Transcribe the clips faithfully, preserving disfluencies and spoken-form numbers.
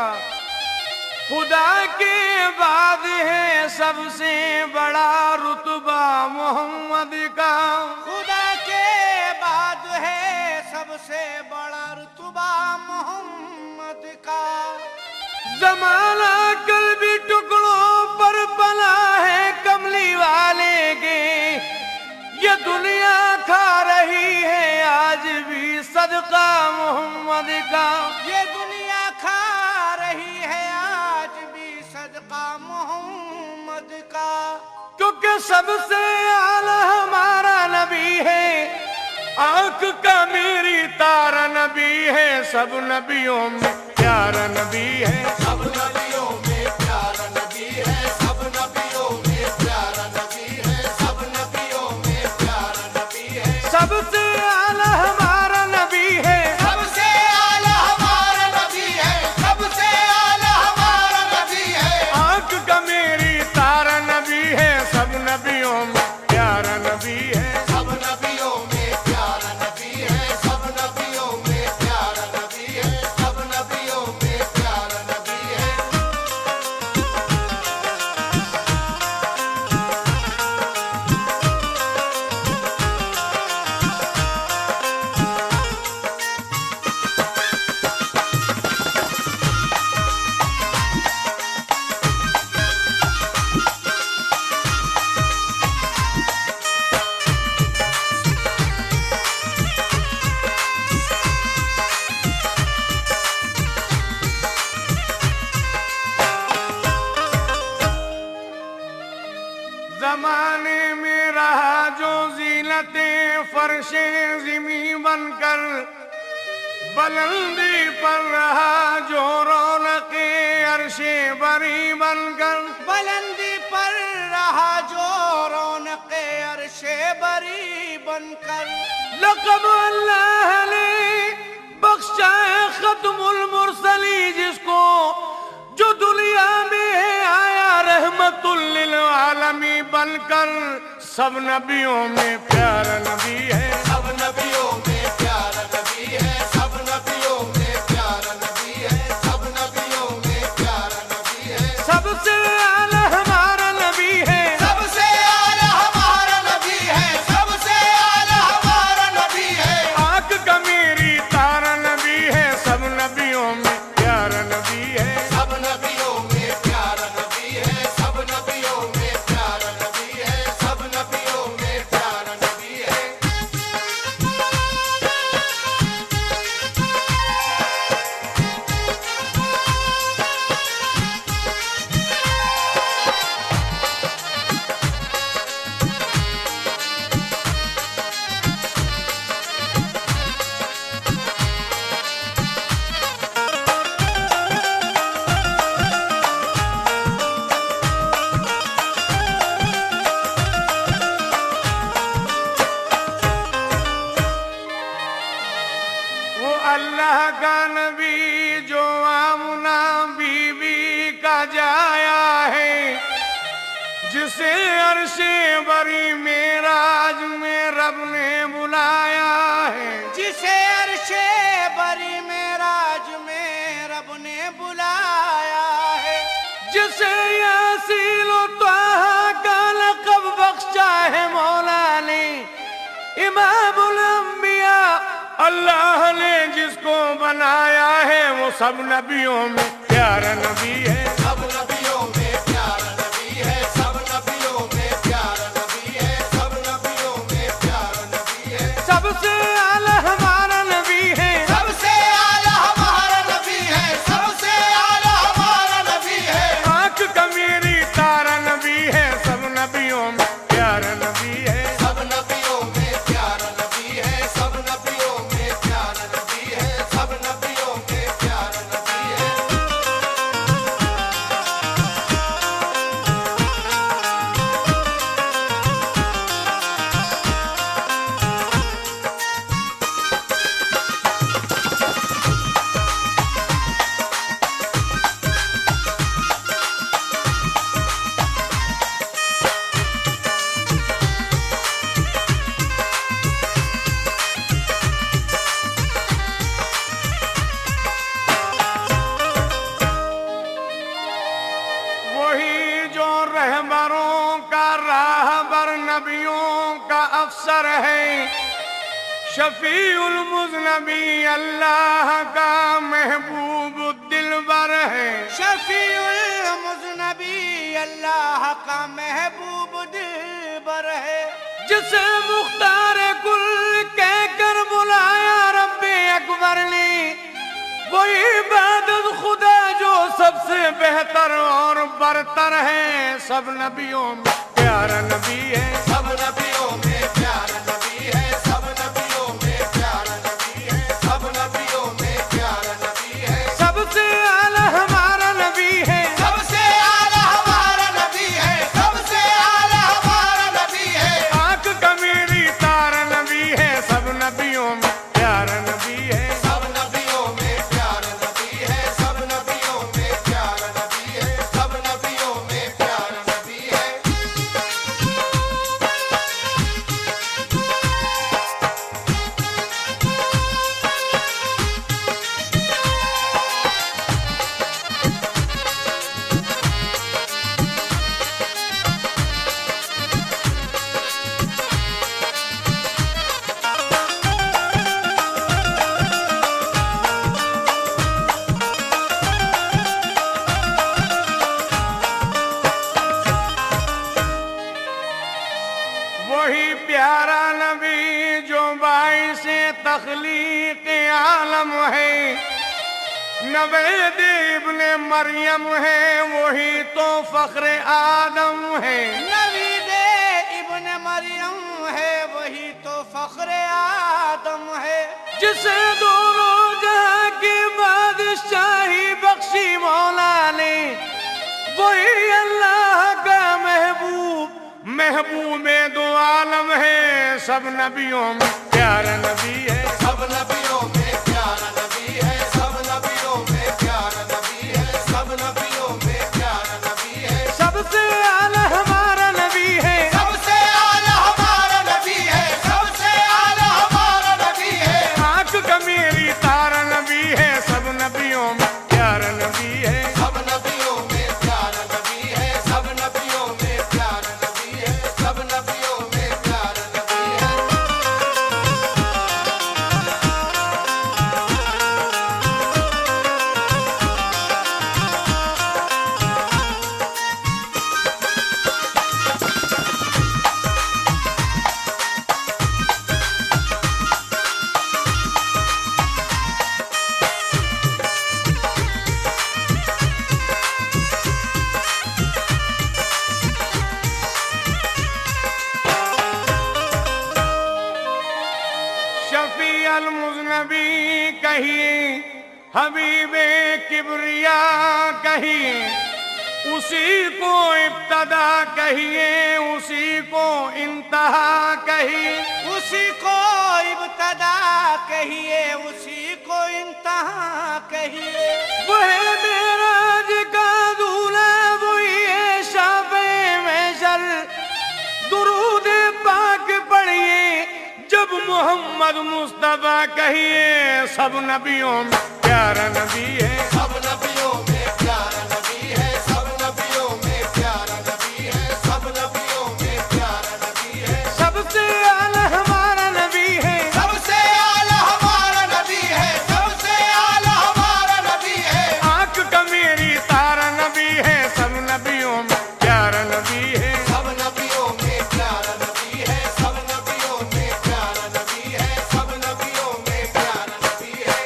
खुदा के बाद है सबसे बड़ा रुतबा मोहम्मद का। खुदा के बाद है सबसे बड़ा रुतबा मोहम्मद का। जमाना कल भी टुकड़ों पर बना है कमली वाले के, ये दुनिया खा रही है आज भी सदका मोहम्मद का। ये दुनिया खा रही है आज भी सदका मोहम्मद का। क्योंकि सबसे आला हमारा नबी है, आंख का मेरी तारा नबी है, सब नबियों में प्यारा नबी है। सब नबियों में प्यारा नबी है, सब नबियों में प्यारा नबी है, सब नबियों में प्यारा नबी है। सबसे आला हमारा नबी है, सबसे आला हमारा नबी है, सबसे आला हमारा नबी है। आंख का मेरी तारा नबी है, सब नबियों में प्यारा नबी है। सब नबियों में प्यारा नबी है, सब नबियों में प्यारा नबी है, सब नबियों में प्यारा नबी है। जमाने में रहा जो जीनते फर्शे ज़िमी बनकर, बुलंदी पर रहा जो रौनके अर्शे बरी बनकर। बुलंदी पर रहा जो रौनके अर्शे बरी बनकर। लक़ब अल्लाह ने बख्शा है खत्मुल मुरसली जिसको, जो दुनिया में है आया रहमतुल लिल आलमी बनकर। सब नबियों में प्यारा नबी है, सब नबियों में प्यारा नबी है, सब नबियों में प्यारा नबी है, सब नबियों में प्यारा नबी है। सबसे आला हमारा नबी है, सबसे आला हमारा नबी है, सबसे आला हमारा नबी है। आंख का मेरी तारा नबी है, सब नबियों में प्यारा नबी है। सब नबियों में प्यारा नबी है, सब नबियों में प्यारा नबी है, सब नबियों में प्यारा नबी है। वो अल्लाह का नबी जो आमुना बीवी का जाया है, जिसे अर्शे बरी मेराज में रब ने बुलाया है। जिसे अर्शे बरी मेराज में रब ने बुलाया है। जिसे यासीन व त्वाहा का लक़ब बख्शा है मौला ने, इमामुल अंबिया अल्लाह ने जिसको बनाया है, वो सब नबियों में प्यारा नबी है। सब नबियों में प्यारा नबी है, सब नबियों में प्यारा नबी है, सब नबियों में प्यारा नबी है। सबसे आला हमारा नबी है, सबसे आला हमारा नबी है, सबसे आला हमारा नबी है। आंख का मेरी तारा नबी है, सब नबियों में प्यारा नबी है। सब नबियों में प्यारा नबी है, सब नबियों में प्यारा नबी है, सब नबियों में प्यारा नबी है। नबियों का अफसर है, शफीउल मुज़नबी अल्लाह का महबूब दिलबर है। शफीउल मुज़नबी अल्लाह का महबूब दिलबर है। जिसे मुख्तार कुल कहकर बुलाया रब्बे अकबर ने, वो इबादत खुदा जो सबसे बेहतर और बरतर है। सब नबियों में प्यारा नबी है, सब नबियों में प्यारा नबी है, सब नबियों में प्यारा नबी है, सब नबियों में प्यारा नबी है। सबसे आला हमारा नबी है, सबसे आला हमारा नबी है, सबसे आला हमारा नबी है। आंख का मेरी तारा नबी है। सब नबियों में प्यारा नबी है, सब नबियों में प्यारा नबी है, सब नबियों में प्यारा नबी है, सब नबियों में प्यारा नबी है। वही प्यारा नबी जो बाइसे तख्लीक आलम है, नवेद इब्ने मरियम है, वही तो फख्र आदम है। नबी दे इब्न मरियम है, वही तो फख्र आदम है। जिसे दोनों जहां की बादशाही बख्शी मौला ने, वही अल्लाह का महबूब महबूब दो आलम है। सब नबियों में प्यारा नबी है, सब नबियों में प्यारा नबी है, सब नबियों में प्यारा नबी है, सब नबियों में प्यारा नबी है। सबसे आला हमारा नबी है, सबसे आला हमारा नबी है, सबसे आला हमारा नबी है। आंख का मेरी तारा नबी है। सब नबियों में प्यारा नबी है, सब नबियों में प्यारा नबी है, सब नबियों में प्यारा नबी है, सब नबियों में प्यारा नबी है। शफी अल मुज़नबी कहिए, हबीबे किबरिया कहिए, उसी को इब्तदा कहिए, उसी को इंतहा कहिए। उसी को इब्तदा कहिए, उसी को इंतहा कहिए। वह मेराज का दूल्हा, वही है शाफ़े महशर। दुरूद पाक पढ़िए जब मोहम्मद मुस्तफा कहिए। सब नबियों में प्यारा नबी है, सब नबियों में प्यारा नबी है, सब नबियों में प्यारा नबी है, सब नबियों में प्यारा नबी है। सबसे आला हमारा नबी है, सबसे आला हमारा नबी है, सबसे आला हमारा नबी है। आंख का मेरी तारा नबी है। सब नबियों में प्यारा नबी है, सब नबियों में प्यारा नबी है, सब नबियों में प्यारा नबी है, सब नबियों में प्यारा नबी है।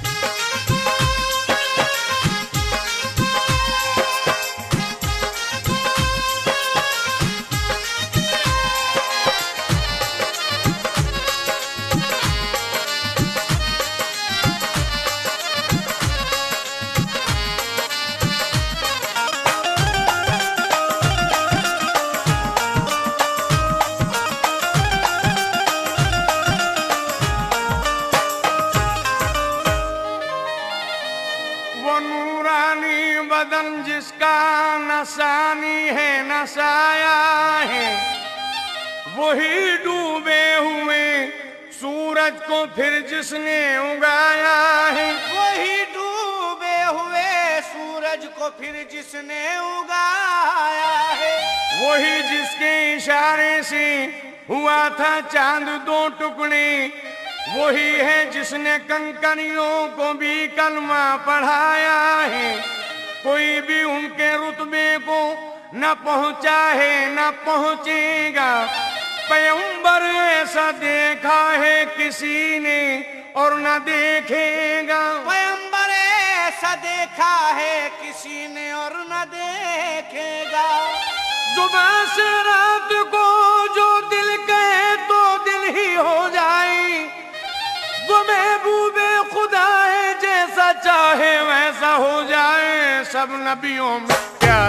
वो नूरानी बदन जिसका नसानी है, नसाया है, वही डूबे हुए सूरज को फिर जिसने उगाया है। वही डूबे हुए सूरज सूरज को फिर जिसने उगाया है, वही जिसके इशारे से हुआ था चांद दो टुकड़े, वही है जिसने कंकरियों को भी कलमा पढ़ाया है। कोई भी उनके रुतबे को न पहुंचा है न पहुंचेगा। पैगंबर ऐसा देखा है किसी ने और न देखेगा। पैगंबर ऐसा देखा है किसी ने और न देखेगा। सुबह से रात को जो दिल कहे तो दिल ही हो जाए। वो महबूबे खुदा है, जैसा चाहे वैसा हो जाए। सब नबियों में प्यार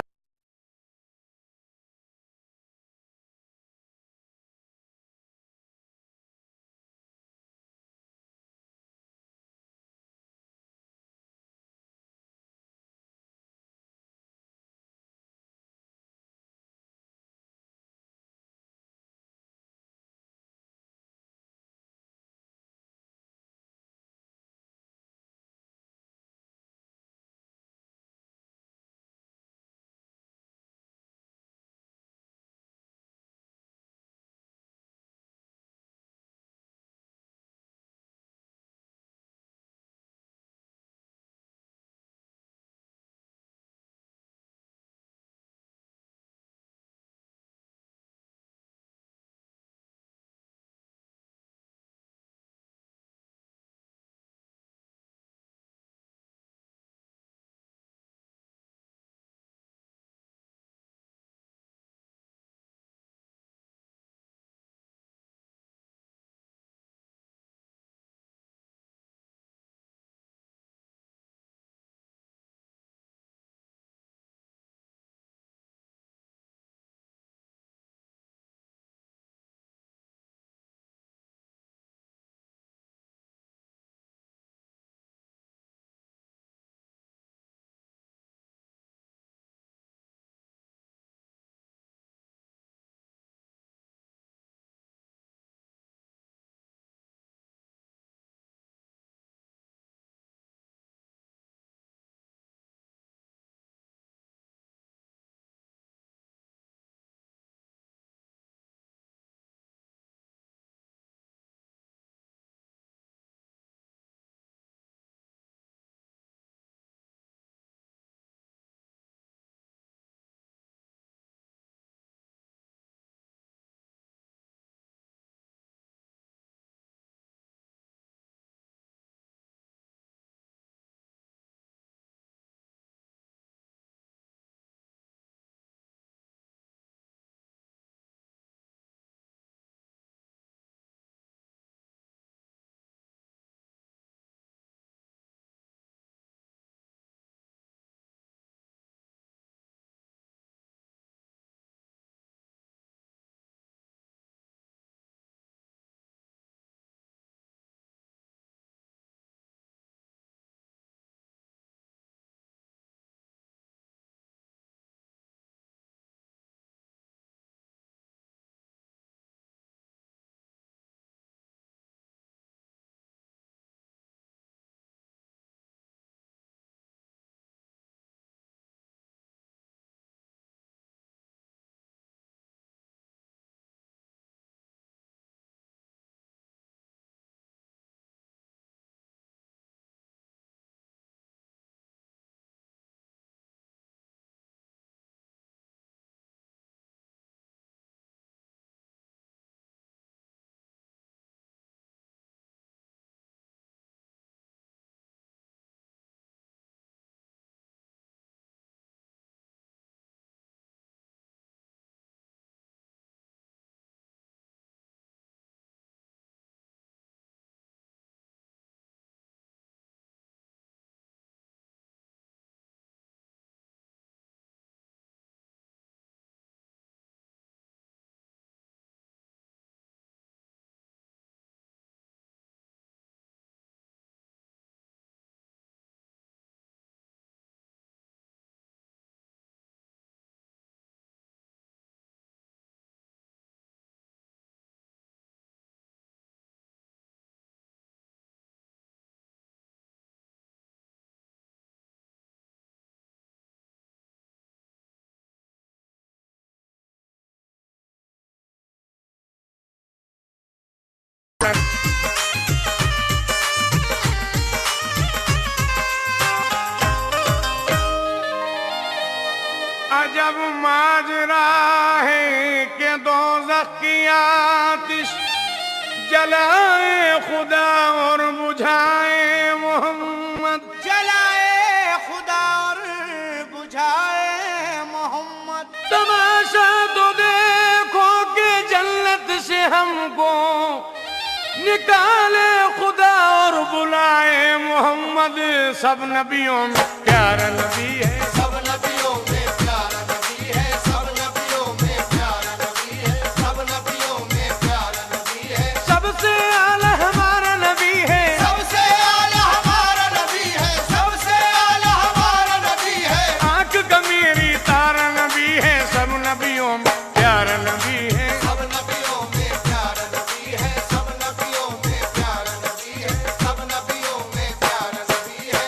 अजब माजरा है कि दोज़ख की आतिश जलाए खुदा और बुझाए मोहम्मद, जलाए खुदा और बुझाए मोहम्मद। तमाशा तो देखो कि जन्नत से हमको निकाले खुदा और बुलाए मोहम्मद। सब नबियों में प्यारा नबी है, सब नबियों में प्यारा नबी है, सब नबियों में प्यारा नबी है, सब नबियों में प्यारा नबी है। सबसे आला हमारा नबी है, सबसे आला हमारा नबी है, सबसे आला हमारा नबी है। आंख का मेरी तारा नबी है। सब नबियों में प्यारा नबी है, सब नबियों में प्यारा नबी है, सब नबियों में प्यारा नबी है, सब नबियों में प्यारा नबी है।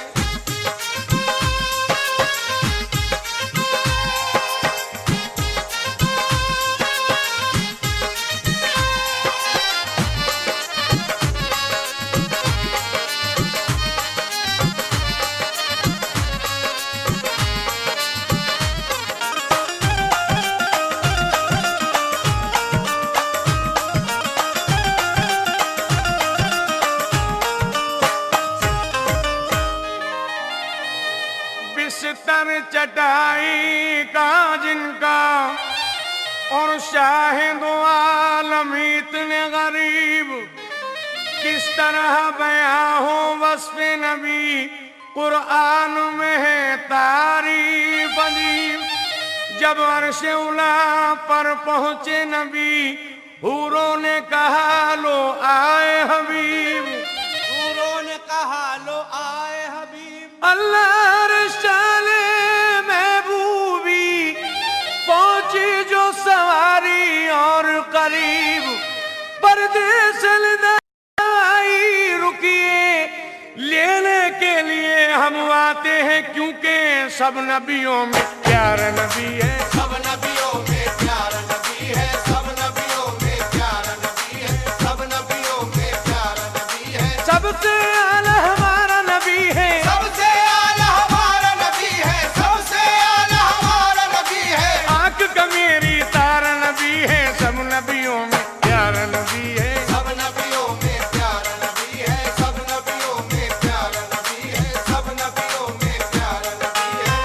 बिस्तर चटाई का जिनका और शाहिद आलम इतने गरीब, किस तरह बयां हो वस्फ नबी कुरान में है तारीफ अजीब। जब अर्श उला पर पहुंचे नबी हूरों ने कहा लो आए हबीब, हूरों ने कहा लो आए हबीब। अल्लाह रशाले महबूबी पहुंची जो सवारी और करीब, परदेस आई रुकिए लेने के लिए हम आते हैं, क्योंकि सब नबियों में प्यारा नबी है। सब नबियों में प्यारा नबी है, सब नबियों में प्यारा नबी है, सब नबियों में प्यारा नबी है। सबसे आला हमारा नबी है, सबसे आला हमारा नबी है, सबसे आला हमारा नबी है। आंख का मेरी तारा नबी है। सब नबियों में प्यारा नबी है, सब नबियों में प्यारा नबी है, सब नबियों में प्यारा नबी है, सब नबियों में प्यारा नबी है।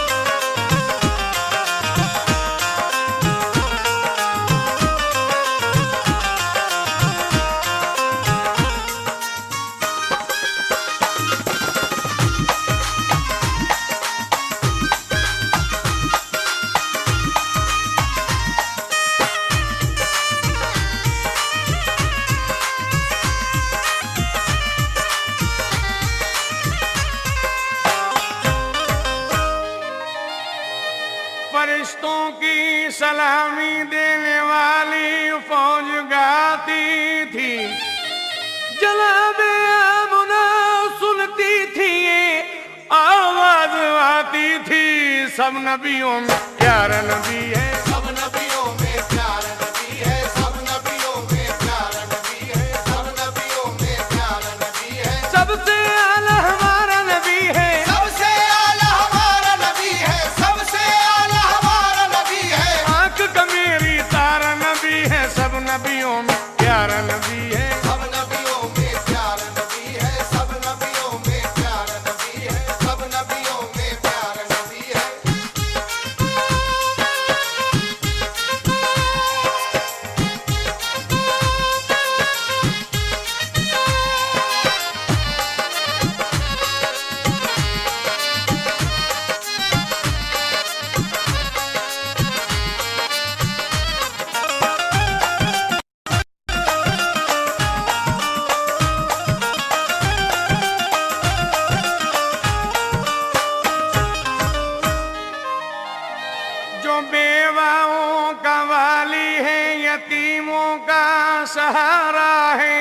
फरिश्तों की सलामी देने वाली फौज गाती थी, जनाबे आमना सुनती थी ये आवाज आती थी। सब नबियों में प्यारा नबी है, सब नबियों में प्यारा नबी है, सब नबियों में प्यारा नबी है, सब नबियों में प्यारा नबी है। सबसे आला हमारा नबी है, सबसे आला हमारा नबी है, सबसे आला हमारा नबी है। आंख का मेरी तारा नबी है। सब नबियों में प्यारा नबी है, सब नबियों में प्यारा नबी है, सब नबियों में प्यारा नबी है, सब नबियों में प्यारा नबी है। जो बेवाओं का वाली है, यतीमों का सहारा है,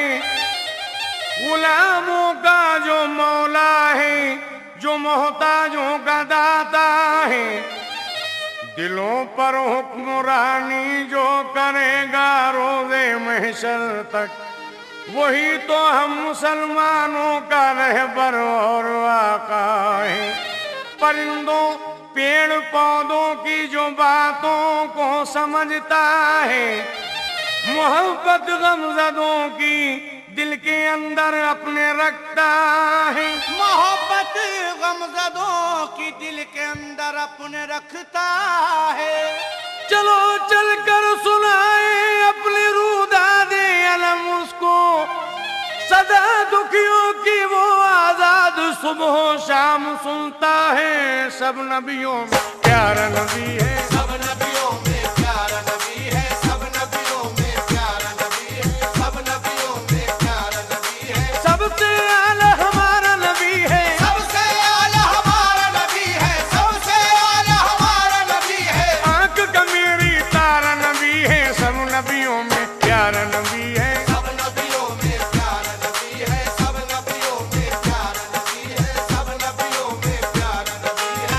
गुलामों का जो मौला है, जो मोहताजों का दाता है। दिलों पर हुक्मरानी जो करेगा रोज़े महशर तक, वही तो हम मुसलमानों का रहबर और आका है। परिंदों पेड़ पौधों की जो बातों को समझता है, मोहब्बत गमज़दों की दिल के अंदर अपने रखता है। मोहब्बत गमज़दों की दिल के अंदर अपने रखता है। चलो चल कर सुनाए अपनी रूदा दे अलम उसको, सदा दुखियों की वो आजाद सुबह शाम सुनता है। सब नबियों में प्यारा नबी है, सब नबियों में प्यारा नबी है, सब नबियों में प्यारा नबी है, सब नबियों में प्यारा नबी है। सबसे आला हमारा नबी है, सबसे आला हमारा नबी है, सबसे आला हमारा नबी है। आंख का मेरी तारा नबी है। सब नबियों में प्यारा नबी है, सब नबियों में प्यारा नबी है, सब नबियों में प्यारा नबी है, सब नबियों में प्यारा नबी है।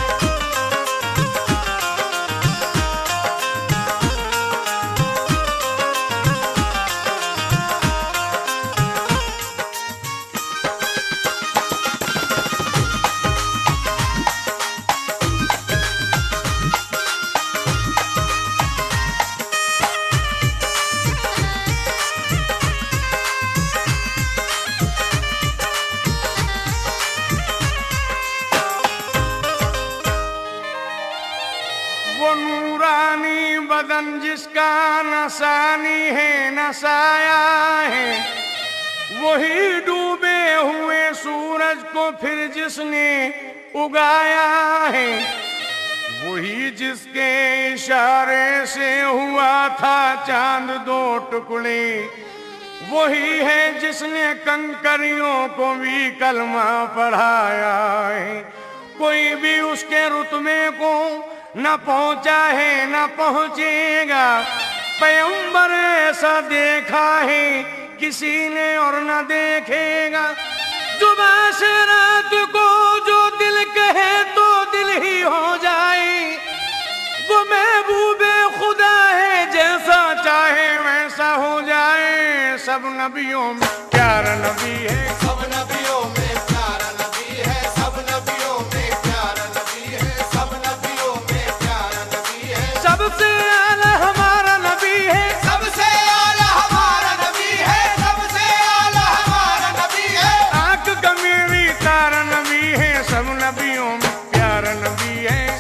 वो नूरानी बदन जिसका नसानी है नसाया है, वही डूबे हुए सूरज को फिर जिसने उगाया है। वही जिसके इशारे से हुआ था चांद दो टुकड़े, वही है जिसने कंकरियों को भी कलमा पढ़ाया है। कोई भी उसके रुतबे को न पहुंचा है न पहुंचेगा। पैगंबर ऐसा देखा है किसी ने और न देखेगा। जुबां से रात को जो दिल कहे तो दिल ही हो जाए। वो महबूबे खुदा है, जैसा चाहे वैसा हो जाए। सब नबियों में प्यारा नबी है, सब नबियों में प्यारा नबी है, सब नबियों में प्यारा नबी है, सब नबियों में प्यारा नबी है। सबसे आला हमारा नबी है, सबसे आला हमारा नबी है, सबसे आला हमारा नबी है। आंख का मेरी तारा नबी है। सब नबियों में प्यारा नबी है,